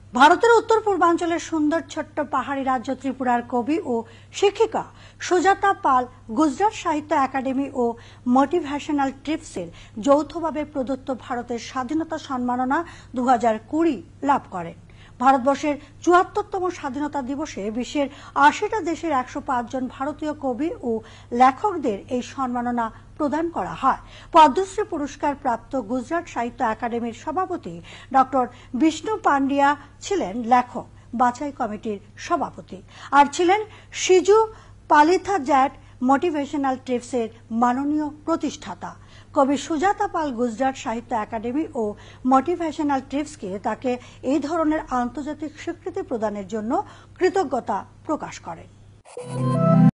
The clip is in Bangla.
ভারতের উত্তর পূর্বাঞ্চলের সুন্দর ছোট্ট পাহাড়ি রাজ্য ত্রিপুরার কবি ও শিক্ষিকা সুজাতা পাল গুজরাট সাহিত্য একাডেমি ও মোটিভেশনাল ট্রিপসের যৌথভাবে প্রদত্ত ভারতের স্বাধীনতা সম্মাননা 2020 লাভ করেন। ভারতবর্ষের ৭৪তম স্বাধীনতা দিবসে বিশ্বের ৮০টা দেশের ১০৫ জন ভারতীয় কবি ও লেখকদের এই সম্মাননা প্রদান করা হয়। পদ্মশ্রী পুরস্কার প্রাপ্ত গুজরাট সাহিত্য একাডেমির সভাপতি ডক্টর বিষ্ণু পান্ডিয়া ছিলেন লেখক বাছাই কমিটির সভাপতি, আর ছিলেন সিজু পালিথা জ্যাট মোটিভেশনাল ট্রিপসের মাননীয় প্রতিষ্ঠাতা। কবি সুজাতা পাল গুজরাট সাহিত্য একাডেমি ও মোটিভেশনাল ট্রিপসকে তাকে এই ধরনের আন্তর্জাতিক স্বীকৃতি প্রদানের জন্য কৃতজ্ঞতা প্রকাশ করেন।